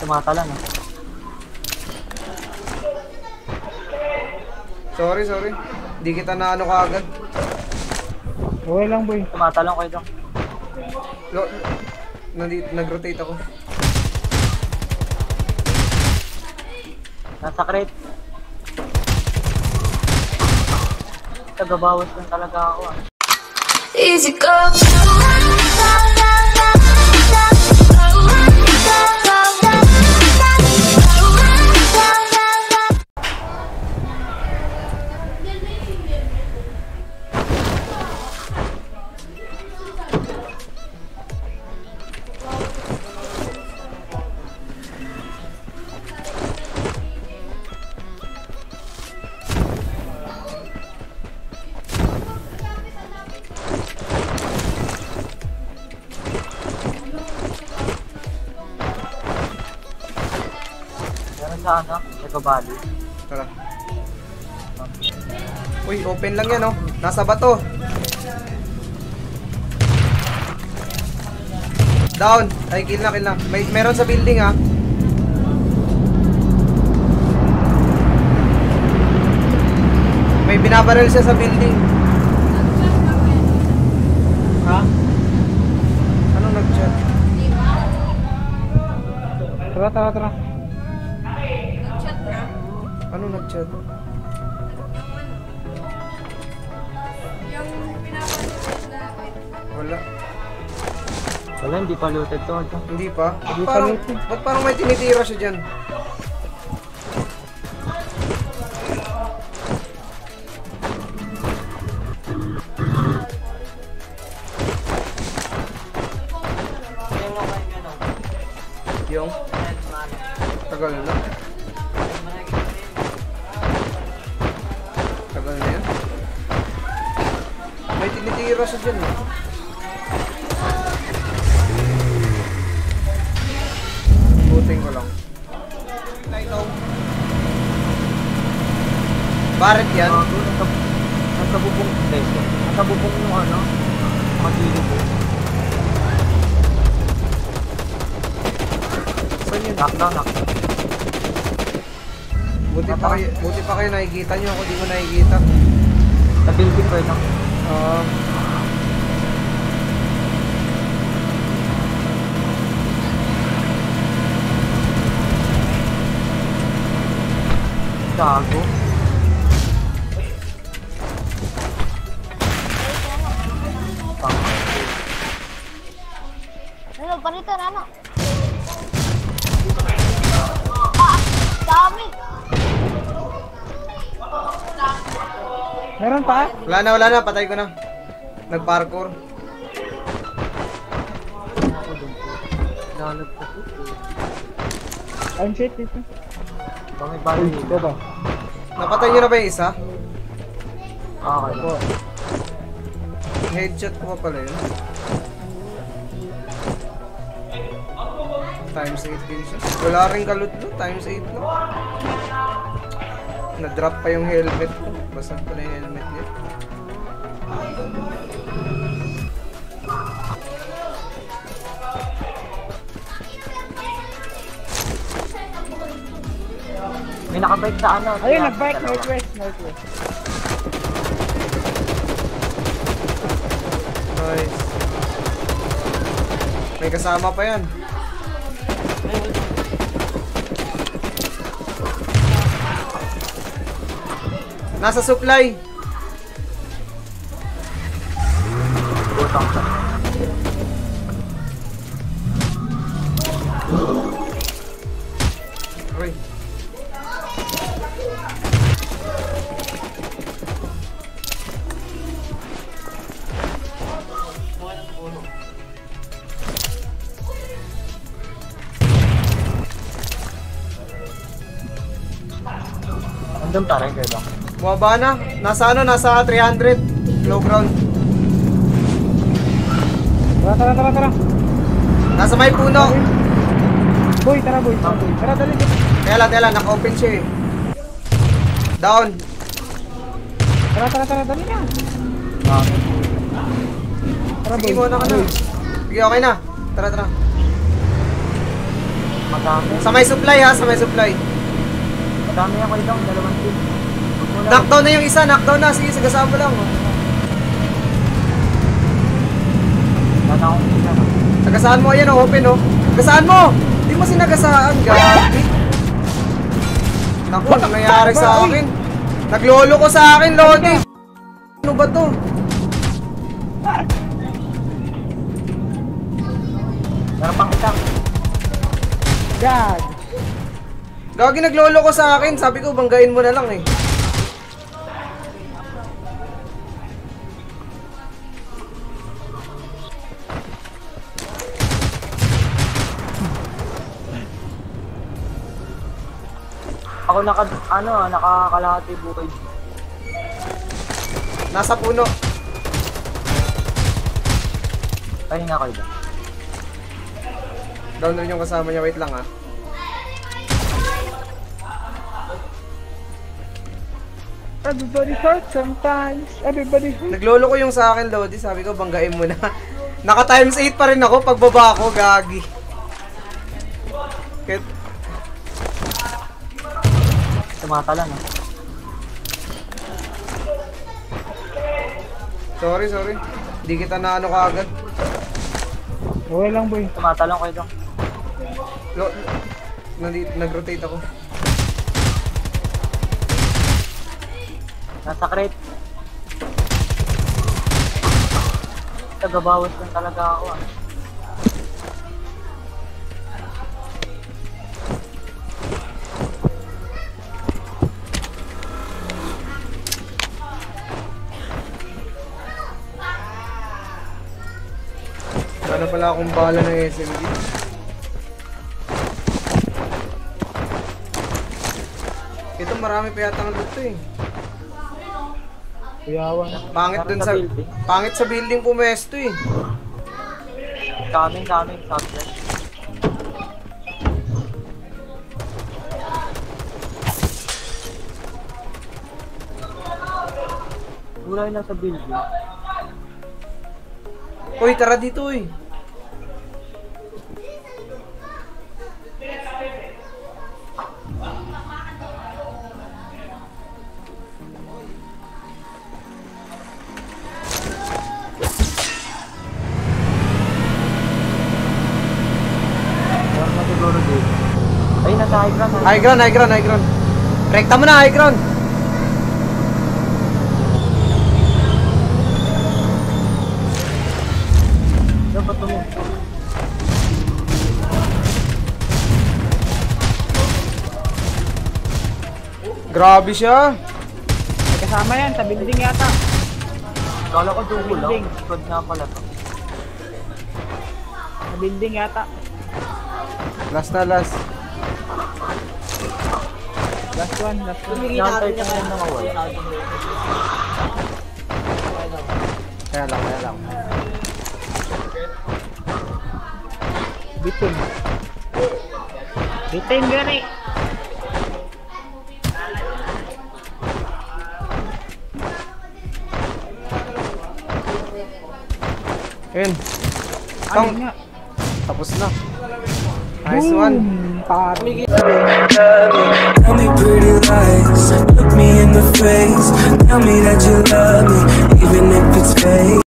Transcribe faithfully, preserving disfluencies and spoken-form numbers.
tumatalan eh. Sorry, sorry. Hindi kita na ano kaagad. Okay lang, boy. Tumatalon kayo dong. Nag-rotate ako. Nasa crate. Tagabawas lang talaga ako ah. Easy go! Sa ano? Nagabali. Tara. Uy, open lang yan oh. Nasa bato. Down. Ay, kill na, kill na. May, meron sa building ha. May binabaril siya sa building. Ha? Anong nag-chat? Tara, tara, tara. Ano nag-chat? Yung pinapanood na Wala. Wala, hindi pa looted to. Hindi pa? Ba't Hindi pa parang, looted. ba't parang may tinitira siya dyan? Yung? Tagal na. Tagal na yan. May tinitira siya dyan eh. Buting ko lang. Ito. Barret yan? Nasa bubong. Nasa bubong yung ano. Magili po. Saan yun? Knockdown, knockdown. Buti pa kayo, buti pa kayo nakikita nyo ako, di ko nakikita. Sa building ko ito. Ah. Gago. Ano, palitan ano? Ah, dami! Meron pa? Wala na, wala na, patay ko na. Nag-parkour. Nalag pa ito. I'm shit dito. Bangay bali. Ito ba? Napatay nyo na ba yung isa? Okay. Ito. Headshot ko pa pala yun. Times eight din siya. Wala rin kalut no, times eight no. Na-drop pa yung helmet ko. Basag pala yung helmet niya. May nakabike sa ano. Ayun, nag-bike. Northwest, northwest. Nice. May kasama pa yan. Nasa supply. Butang sa. Uy. Andun pa rin kayo bang? Bumaba na. Nasa ano? Nasa three hundred. Low ground. Tara, tara, tara, tara. Nasa may puno. Boy, tara boy. Tara, boy. Tara, dali. Kaya lang, kaya lang. Naka-open siya eh. Down. Tara, tara, tara, dali na. Tara, Sige, boy. muna ka na. Sige, okay na. Tara, tara. Madami. Sa may supply ha, sa may supply. Madami ako itong dalawang team. Huwag mo lang. Knockdown na yung isa, knockdown na. Sige, sagasaan mo lang. Wala na akong isa. no? Sagasaan mo, ayan o, open o. Sagasaan mo! Hindi mo sinagasaan, gabi. Naku, ano nangyari sa akin? Naglolo ko sa akin, Lodi. Ano ba to? Meron pang isa. God. Gagi, naglolo ko sa akin. Sabi ko, banggain mo na lang eh. Ako naka, ano, nakakalahati buhay. Nasa puno. Ay, nga kayo ba? Down rin yung kasama niya. Wait lang ha. Everybody hurts sometimes. Everybody hurts. Naglolo ko yung sa akin, Lodi. Sabi ko, banggain mo na. Naka times eight pa rin ako pagbaba ko, gagi. Kaya, Tumatalan ah. sorry, sorry. Hindi kita na ano kaagad. Okay lang, boy. Tumatalan ko ito. Lo, nandi, nag-rotate ako. Nasa crate. Tagabawas lang talaga ako ah. Sana pala akong bala ng S M G. Ito marami pa yata ng loot to eh. Kuyawan. Pangit dun sa, building. pangit sa building pumesto eh. Coming, coming, subject. Wala lang sa building. Uy, tara dito eh. Meron na siguro dito. Ay, nasa high ground. High ground, high ground, high ground. Rekta mo na, high ground. Dapat mo. Grabe siya. May kasama yan sa building yata. Kala ko dugo lang. Building. Squad nga pala to. Sa building yata. Last na last. Last one, last one. Nantay ko na yung nawawala. Kaya lang, kaya lang. Bitin. Bitin gani. Ayun. Ano Tang, nga? tapos na. Nice one. Boom! Parang. Tell me pretty lies, look me in the face. Tell me that you love me, even if it's fake.